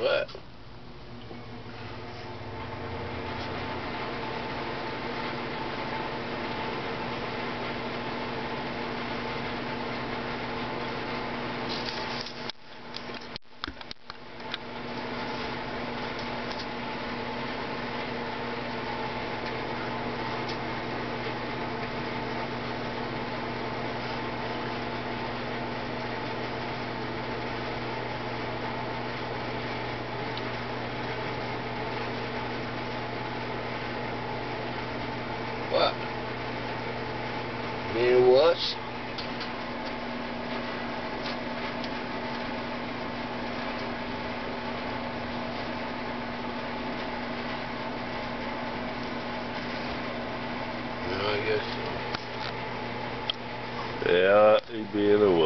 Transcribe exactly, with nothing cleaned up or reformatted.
What? What? Me and Wuss? Yeah, I guess so. Yeah, he being a